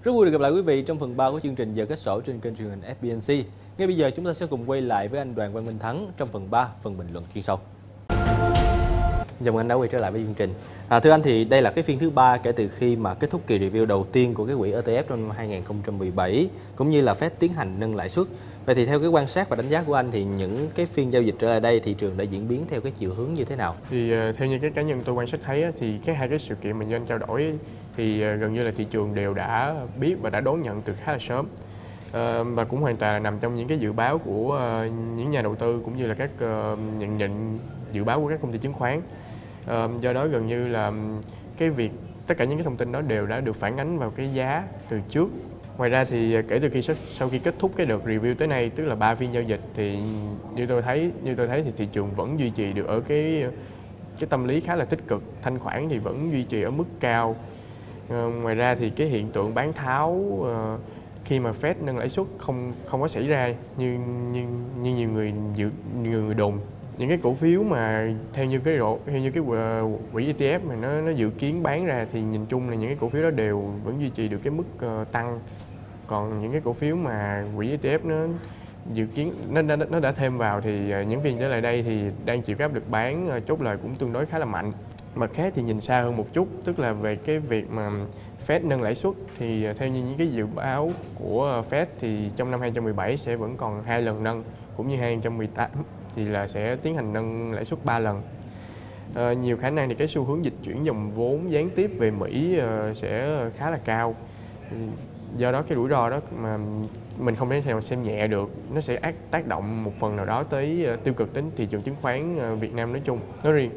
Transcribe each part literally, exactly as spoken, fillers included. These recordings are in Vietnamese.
Rất vui được gặp lại quý vị trong phần ba của chương trình Giờ Kết Sổ trên kênh truyền hình ép bê en xê. Ngay bây giờ chúng ta sẽ cùng quay lại với anh Đoàn Văn Minh Thắng trong phần ba, phần bình luận chuyên sâu. Chào mừng anh đã quay trở lại với chương trình. À, thưa anh, thì đây là cái phiên thứ ba kể từ khi mà kết thúc kỳ review đầu tiên của cái quỹ e tê ép trong năm hai nghìn không trăm mười bảy, cũng như là Fed tiến hành nâng lãi suất. Vậy thì theo cái quan sát và đánh giá của anh thì những cái phiên giao dịch trở lại đây thị trường đã diễn biến theo cái chiều hướng như thế nào? Thì uh, theo như cái cá nhân tôi quan sát thấy á, thì cái hai cái sự kiện mà như anh trao đổi thì uh, gần như là thị trường đều đã biết và đã đón nhận từ khá là sớm. Uh, và cũng hoàn toàn nằm trong những cái dự báo của uh, những nhà đầu tư cũng như là các uh, nhận định dự báo của các công ty chứng khoán. Uh, do đó gần như là cái việc tất cả những cái thông tin đó đều đã được phản ánh vào cái giá từ trước. Ngoài ra thì kể từ khi sau khi kết thúc cái đợt review tới nay, tức là ba phiên giao dịch, thì như tôi thấy như tôi thấy thì thị trường vẫn duy trì được ở cái cái tâm lý khá là tích cực, thanh khoản thì vẫn duy trì ở mức cao. Ờ, ngoài ra thì cái hiện tượng bán tháo uh, khi mà Fed nâng lãi suất không không có xảy ra như như như nhiều người dự nhiều người đồn. Những cái cổ phiếu mà theo như cái độ theo như cái quỹ e tê ép mà nó nó dự kiến bán ra thì nhìn chung là những cái cổ phiếu đó đều vẫn duy trì được cái mức uh, tăng. Còn những cái cổ phiếu mà quỹ e tê ép nó dự kiến nó nó, nó đã thêm vào thì những phiên trở lại đây thì đang chịu áp lực bán, chốt lời cũng tương đối khá là mạnh. Mặt khác thì nhìn xa hơn một chút, tức là về cái việc mà Fed nâng lãi suất thì theo như những cái dự báo của Fed thì trong năm hai nghìn không trăm mười bảy sẽ vẫn còn hai lần nâng, cũng như hai nghìn không trăm mười tám thì là sẽ tiến hành nâng lãi suất ba lần. À, nhiều khả năng thì cái xu hướng dịch chuyển dòng vốn gián tiếp về Mỹ uh, sẽ khá là cao. Do đó cái rủi ro đó mà mình không thể nào xem nhẹ được, nó sẽ tác động một phần nào đó tới uh, tiêu cực đến thị trường chứng khoán uh, Việt Nam nói chung, nói riêng.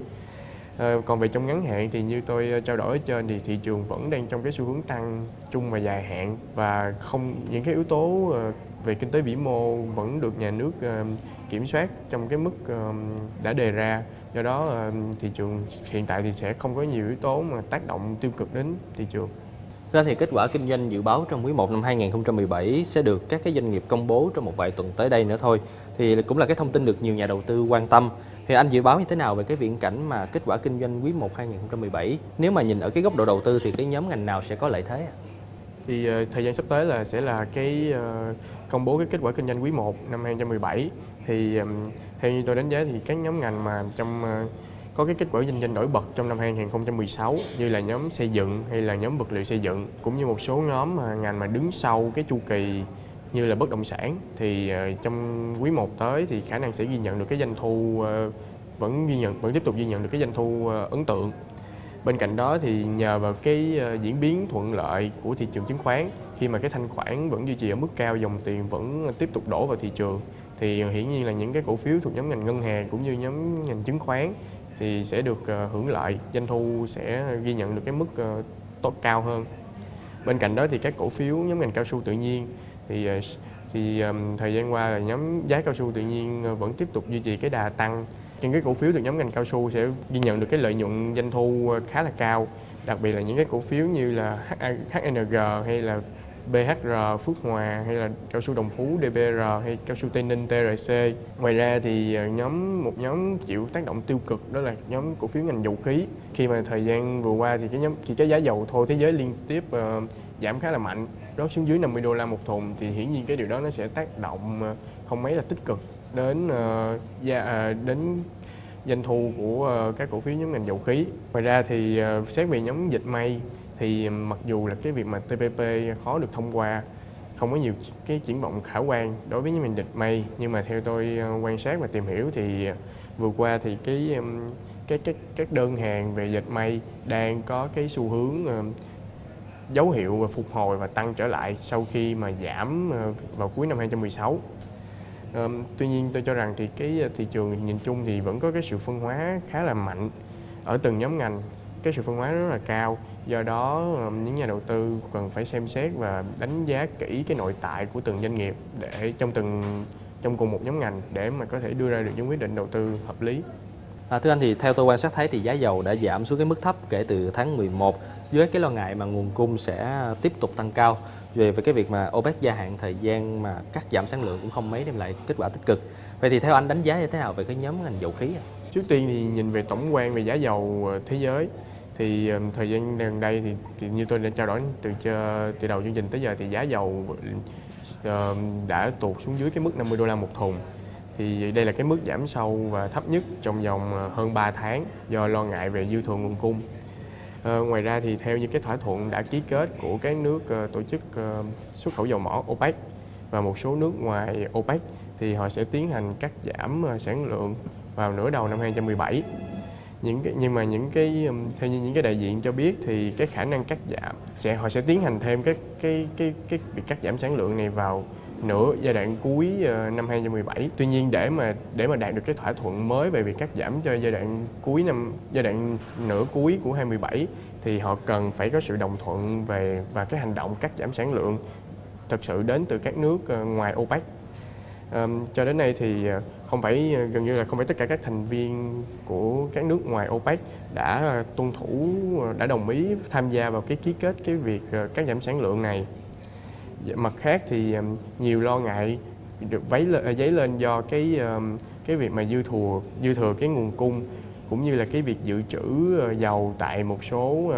Uh, còn về trong ngắn hạn thì như tôi uh, trao đổi ở trên thì thị trường vẫn đang trong cái xu hướng tăng trung và dài hạn, và không những cái yếu tố uh, về kinh tế vĩ mô vẫn được nhà nước uh, kiểm soát trong cái mức uh, đã đề ra. Do đó uh, thị trường hiện tại thì sẽ không có nhiều yếu tố mà tác động tiêu cực đến thị trường. Ra thì kết quả kinh doanh dự báo trong quý một năm hai nghìn không trăm mười bảy sẽ được các cái doanh nghiệp công bố trong một vài tuần tới đây nữa thôi. Thì cũng là cái thông tin được nhiều nhà đầu tư quan tâm. Thì anh dự báo như thế nào về cái viễn cảnh mà kết quả kinh doanh quý một hai nghìn không trăm mười bảy? Nếu mà nhìn ở cái góc độ đầu tư thì cái nhóm ngành nào sẽ có lợi thế? Thì uh, thời gian sắp tới là sẽ là cái uh, công bố cái kết quả kinh doanh quý một năm hai nghìn không trăm mười bảy. Thì um, theo như tôi đánh giá thì các nhóm ngành mà trong uh, có cái kết quả kinh doanh nổi bật trong năm hai nghìn không trăm mười sáu như là nhóm xây dựng hay là nhóm vật liệu xây dựng, cũng như một số nhóm mà ngành mà đứng sau cái chu kỳ như là bất động sản, thì uh, trong quý một tới thì khả năng sẽ ghi nhận được cái doanh thu uh, vẫn ghi nhận vẫn tiếp tục ghi nhận được cái doanh thu uh, ấn tượng. Bên cạnh đó thì nhờ vào cái uh, diễn biến thuận lợi của thị trường chứng khoán, khi mà cái thanh khoản vẫn duy trì ở mức cao, dòng tiền vẫn tiếp tục đổ vào thị trường, thì hiển nhiên là những cái cổ phiếu thuộc nhóm ngành ngân hàng cũng như nhóm ngành chứng khoán thì sẽ được uh, hưởng lợi, doanh thu sẽ ghi nhận được cái mức uh, tốt cao hơn. Bên cạnh đó thì các cổ phiếu nhóm ngành cao su tự nhiên thì uh, thì um, thời gian qua là nhóm giá cao su tự nhiên uh, vẫn tiếp tục duy trì cái đà tăng. Những cái cổ phiếu thuộc nhóm ngành cao su sẽ ghi nhận được cái lợi nhuận doanh thu uh, khá là cao, đặc biệt là những cái cổ phiếu như là hát en giê hay là bê hát rờ Phước Hòa hay là cao su Đồng Phú đê bê rờ hay cao su Tây Ninh tê rờ xê. Ngoài ra thì nhóm một nhóm chịu tác động tiêu cực đó là nhóm cổ phiếu ngành dầu khí. Khi mà thời gian vừa qua thì cái nhóm thì cái giá dầu thô thế giới liên tiếp uh, giảm khá là mạnh, rớt xuống dưới năm mươi đô la một thùng, thì hiển nhiên cái điều đó nó sẽ tác động uh, không mấy là tích cực đến uh, gia, uh, đến doanh thu của uh, các cổ phiếu nhóm ngành dầu khí. Ngoài ra thì uh, xét về nhóm dệt may thì mặc dù là cái việc mà tê pê pê khó được thông qua, không có nhiều cái triển vọng khả quan đối với những ngành dệt may, nhưng mà theo tôi quan sát và tìm hiểu thì vừa qua thì cái cái cái các đơn hàng về dệt may đang có cái xu hướng uh, dấu hiệu phục hồi và tăng trở lại sau khi mà giảm uh, vào cuối năm hai nghìn không trăm mười sáu. Uh, tuy nhiên tôi cho rằng thì cái thị trường nhìn chung thì vẫn có cái sự phân hóa khá là mạnh ở từng nhóm ngành, cái sự phân hóa rất là cao. Do đó những nhà đầu tư cần phải xem xét và đánh giá kỹ cái nội tại của từng doanh nghiệp để trong từng trong cùng một nhóm ngành để mà có thể đưa ra được những quyết định đầu tư hợp lý. À, thưa anh, thì theo tôi quan sát thấy thì giá dầu đã giảm xuống cái mức thấp kể từ tháng mười một với cái lo ngại mà nguồn cung sẽ tiếp tục tăng cao. Về về cái việc mà OPEC gia hạn thời gian mà cắt giảm sản lượng cũng không mấy đem lại kết quả tích cực. Vậy thì theo anh đánh giá như thế nào về cái nhóm ngành dầu khí? Trước tiên thì nhìn về tổng quan về giá dầu thế giới Thì um, thời gian gần đây thì, thì như tôi đã trao đổi từ từ đầu chương trình tới giờ thì giá dầu uh, đã tụt xuống dưới cái mức năm mươi đô la một thùng. Thì đây là cái mức giảm sâu và thấp nhất trong vòng hơn ba tháng do lo ngại về dư thừa nguồn cung. Uh, ngoài ra thì theo như cái thỏa thuận đã ký kết của các nước uh, tổ chức uh, xuất khẩu dầu mỏ OPEC và một số nước ngoài OPEC thì họ sẽ tiến hành cắt giảm uh, sản lượng vào nửa đầu năm hai không một bảy. Những cái, nhưng mà những cái theo như những cái đại diện cho biết thì cái khả năng cắt giảm sẽ họ sẽ tiến hành thêm cái cái cái cái việc cắt giảm sản lượng này vào nửa giai đoạn cuối uh, năm hai không một bảy. Tuy nhiên để mà để mà đạt được cái thỏa thuận mới về việc cắt giảm cho giai đoạn cuối năm giai đoạn nửa cuối của hai không một bảy thì họ cần phải có sự đồng thuận về và cái hành động cắt giảm sản lượng thực sự đến từ các nước uh, ngoài OPEC. Um, cho đến nay thì không phải gần như là không phải tất cả các thành viên của các nước ngoài OPEC đã tuân thủ đã đồng ý tham gia vào cái ký kết cái việc cắt giảm sản lượng này. Mặt khác thì nhiều lo ngại được vấy lên, dấy lên do cái cái việc mà dư thừa dư thừa cái nguồn cung cũng như là cái việc dự trữ dầu tại một số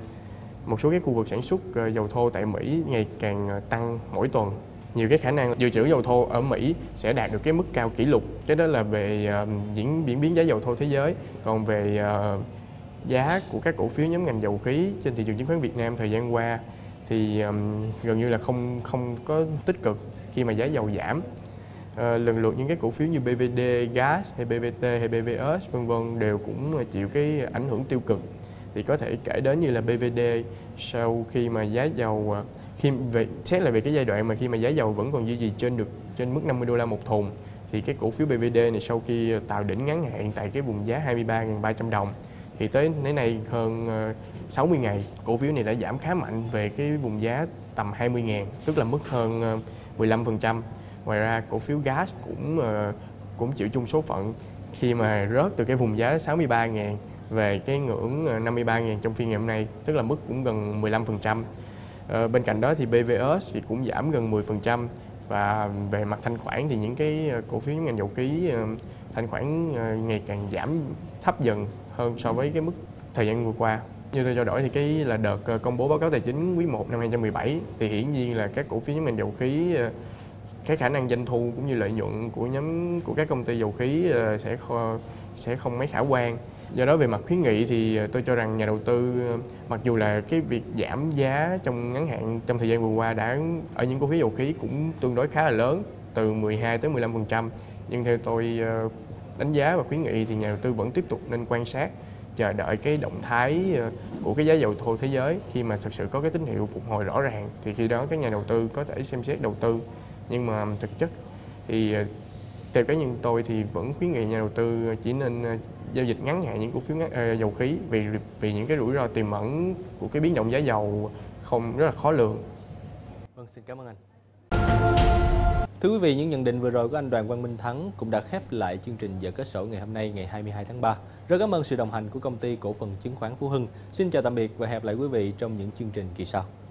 một số cái khu vực sản xuất dầu thô tại Mỹ ngày càng tăng mỗi tuần. Nhiều cái khả năng dự trữ dầu thô ở Mỹ sẽ đạt được cái mức cao kỷ lục. Cái đó là về uh, diễn biến biến giá dầu thô thế giới. Còn về uh, giá của các cổ phiếu nhóm ngành dầu khí trên thị trường chứng khoán Việt Nam thời gian qua thì um, gần như là không không có tích cực khi mà giá dầu giảm. Uh, lần lượt những cái cổ phiếu như bê vê đê Gas hay bê vê tê hay bê vê ét vân vân đều cũng chịu cái ảnh hưởng tiêu cực. Thì có thể kể đến như là bê vê đê sau khi mà giá dầu khi về xét lại về cái giai đoạn mà khi mà giá dầu vẫn còn duy trì trên được trên mức năm mươi đô la một thùng thì cái cổ phiếu bê vê đê này sau khi tạo đỉnh ngắn hạn tại cái vùng giá hai mươi ba nghìn ba trăm đồng thì tới đến nay hơn sáu mươi ngày cổ phiếu này đã giảm khá mạnh về cái vùng giá tầm hai mươi nghìn, tức là mức hơn mười lăm phần trăm. Ngoài ra cổ phiếu gas cũng cũng chịu chung số phận khi mà rớt từ cái vùng giá sáu mươi ba nghìn về cái ngưỡng năm mươi ba nghìn trong phiên ngày hôm nay, tức là mức cũng gần mười lăm phần trăm. Ờ, bên cạnh đó thì bê vê ét thì cũng giảm gần mười phần trăm và về mặt thanh khoản thì những cái cổ phiếu ngành dầu khí thanh khoản ngày càng giảm thấp dần hơn so với cái mức thời gian vừa qua. Như tôi trao đổi thì cái là đợt công bố báo cáo tài chính quý một năm hai không một bảy thì hiển nhiên là các cổ phiếu nhóm ngành dầu khí cái khả năng doanh thu cũng như lợi nhuận của nhóm của các công ty dầu khí sẽ kho, sẽ không mấy khả quan. Do đó về mặt khuyến nghị thì tôi cho rằng nhà đầu tư mặc dù là cái việc giảm giá trong ngắn hạn trong thời gian vừa qua đã ở những cổ phiếu dầu khí cũng tương đối khá là lớn từ mười hai tới mười lăm phần trăm, nhưng theo tôi đánh giá và khuyến nghị thì nhà đầu tư vẫn tiếp tục nên quan sát, chờ đợi cái động thái của cái giá dầu thô thế giới. Khi mà thực sự có cái tín hiệu phục hồi rõ ràng thì khi đó các nhà đầu tư có thể xem xét đầu tư. Nhưng mà thực chất thì theo cá nhân tôi thì vẫn khuyến nghị nhà đầu tư chỉ nên giao dịch ngắn hạn những cổ phiếu ngắn, uh, dầu khí vì vì những cái rủi ro tiềm ẩn của cái biến động giá dầu không rất là khó lường. Vâng, xin cảm ơn anh. Thưa quý vị, những nhận định vừa rồi của anh Đoàn Quang Minh Thắng cũng đã khép lại chương trình Giờ Kết Sổ ngày hôm nay ngày hai mươi hai tháng ba. Rất cảm ơn sự đồng hành của công ty cổ phần chứng khoán Phú Hưng. Xin chào tạm biệt và hẹn gặp lại quý vị trong những chương trình kỳ sau.